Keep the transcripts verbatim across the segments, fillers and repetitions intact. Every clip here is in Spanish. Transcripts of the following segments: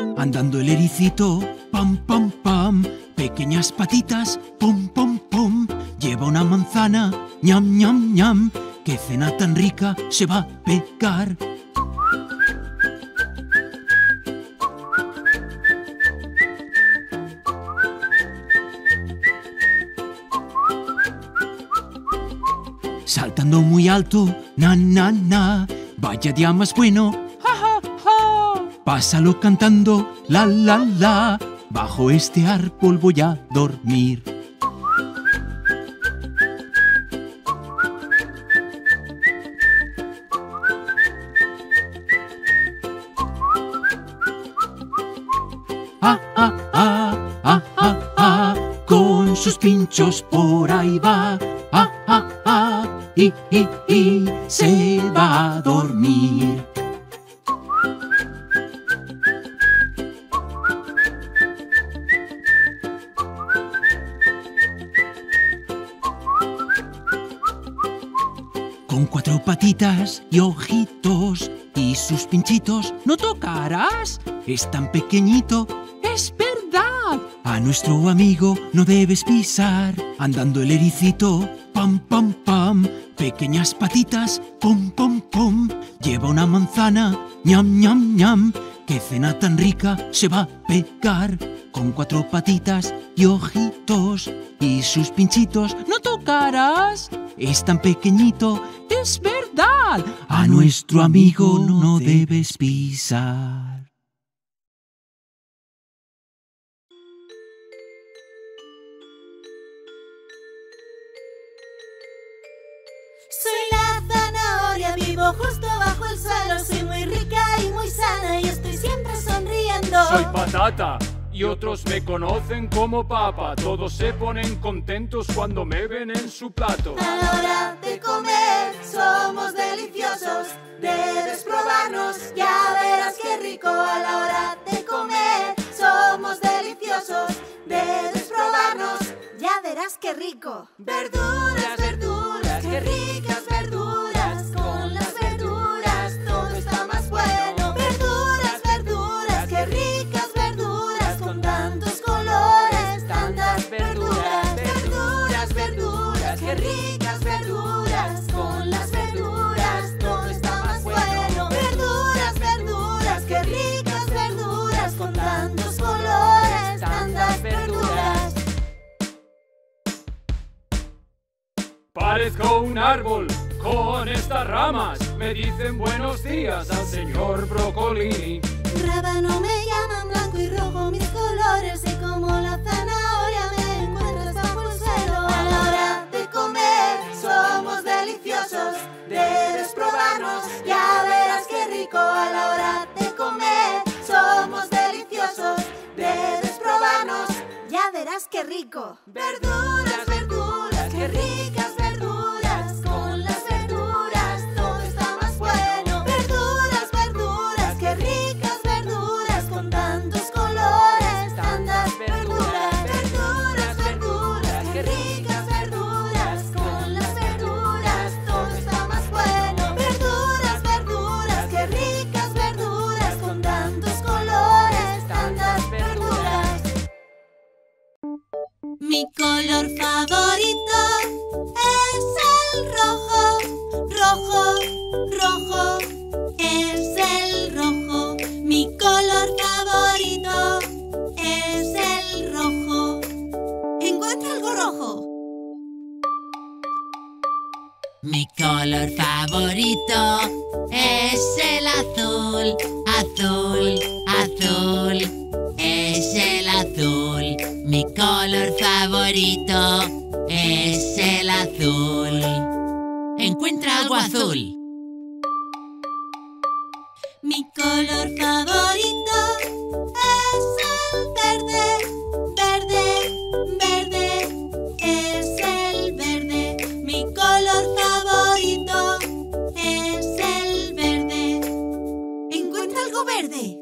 Andando el ericito, pam, pam, pam. Pequeñas patitas, pom, pom, pom. Lleva una manzana, ñam, ñam, ñam. Qué cena tan rica se va a pegar. Saltando muy alto, na, na, na. Vaya día más bueno, ja, ja, ja. Pásalo cantando, la, la, la. Bajo este árbol voy a dormir. Ah, ah, ah, ah, ah, ah. Con sus pinchos por ahí va. Ah, ah, ah. Y, y, y se va a dormir. Con cuatro patitas y ojitos y sus pinchitos no tocarás. Es tan pequeñito, es verdad. A nuestro amigo no debes pisar. Andando el ericito, pam, pam, pam. Pequeñas patitas, pom, pom, pom. Lleva una manzana, ñam, ñam, ñam. Qué cena tan rica se va a pegar. Con cuatro patitas y ojitos y sus pinchitos no tocarás. Es tan pequeñito, es verdad. A nuestro amigo no debes pisar. Soy la zanahoria, vivo justo bajo el suelo. Soy muy rica y muy sana y estoy siempre sonriendo. Soy patata y otros me conocen como papa. Todos se ponen contentos cuando me ven en su plato. A la hora de comer somos deliciosos. Debes probarnos, ya verás qué rico. A la hora de comer somos deliciosos. Debes probarnos, ya verás qué rico. Verduras, verduras, qué ricas verduras. Con las verduras todo está más bueno. Verduras, verduras, qué ricas verduras. Con tantos colores, tantas verduras. Verduras, verduras, qué ricas verduras. Con las verduras todo está más bueno. Verduras, verduras, qué ricas verduras. Con tantos colores, tantas verduras. Parezco un árbol con estas ramas. Me dicen buenos días al señor Brocolini. Rábano me llaman, blanco y rojo mis colores. Y como la zanahoria me encuentras bajo el suelo. A la hora de comer somos deliciosos. Debes probarnos, ya verás qué rico. A la hora de comer somos deliciosos. Debes probarnos, ya verás qué rico. Verduras, verduras, qué ricas verduras. Con las verduras todo está más bueno. Verduras, verduras, qué ricas verduras. Con tantos colores, tantas verduras. Verduras, verduras, qué ricas verduras. Con las verduras todo está más bueno. Verduras, verduras, qué ricas verduras. Con tantos colores, tantas verduras. Mi color favorito es el rojo, rojo, rojo, es el rojo. Mi color favorito es el rojo. Encuentra algo rojo. Mi color favorito es el azul, azul, azul, es el azul. Mi color favorito es el azul. Encuentra algo azul. Mi color favorito es el verde, verde, verde, es el verde. Mi color favorito es el verde. Encuentra algo verde.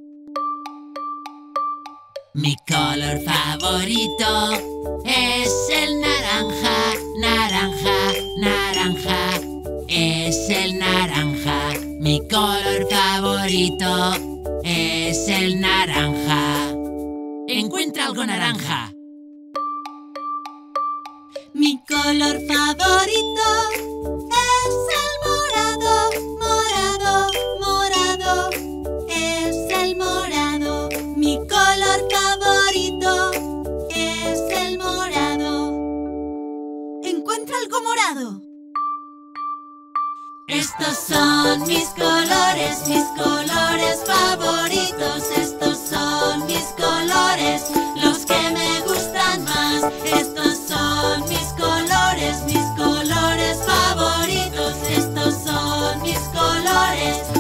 Mi color favorito es el naranja, naranja, naranja, es el naranja. Mi color favorito es el naranja. Encuentra algo naranja. Mi color favorito es el morado, morado, morado, es el morado. Mi color favorito es el morado. ¿Encuentra algo morado? Estos son mis colores, mis colores favoritos. Estos son mis colores, los que me gustan más. Estos son mis colores, mis colores favoritos. Estos son mis colores.